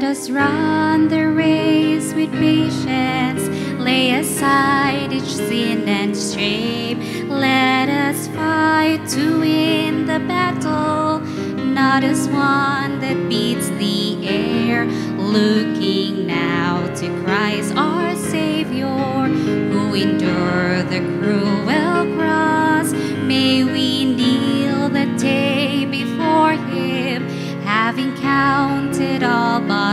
us run the race with patience, lay aside each sin and shame. Let us fight to win the battle, not as one that beats the air. Looking now to Christ our Savior, who endured the cruel cross. May we kneel that day before Him, having counted all but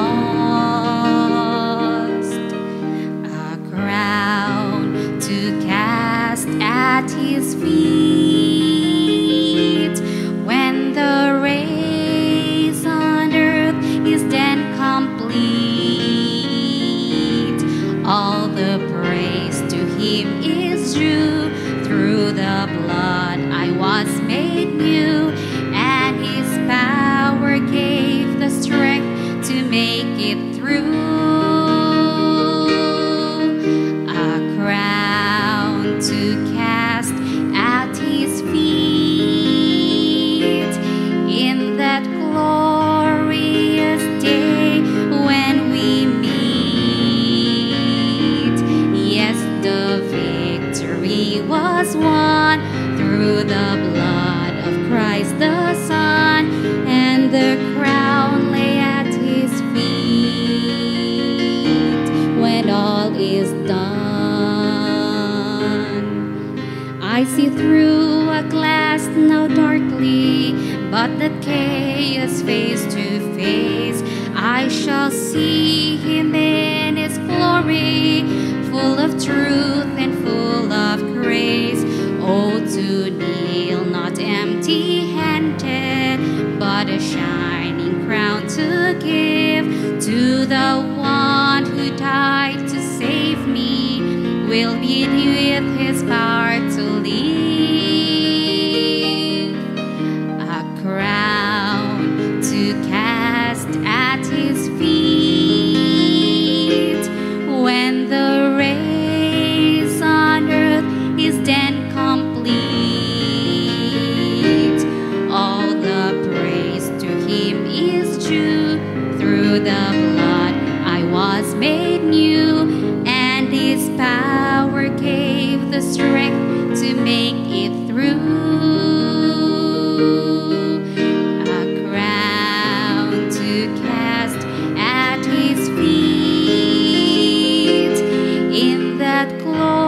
lost. A crown to cast at His feet, when the race on earth is then complete. All the praise to Him is due. Through the blood I was made new, and His power gave the strength to make it through. A crown to cast at His feet, in that glorious day when we meet. Yes, the victory was won through the blood of Christ the Son, and the crown lay at His feet. When all is done, I see through a glass now darkly, but that chaos face to face. I shall see Him in His glory, full of truth and full of grace. Oh, to kneel not empty-handed, but a shining crown to give to the one who died to save me, will be with His power to live. A crown to cast at His feet, when the race on earth is then complete. All the praise to Him is due. Through the blood I was made new, and His power gave the strength to make it through. A crown to cast at His feet, in that glory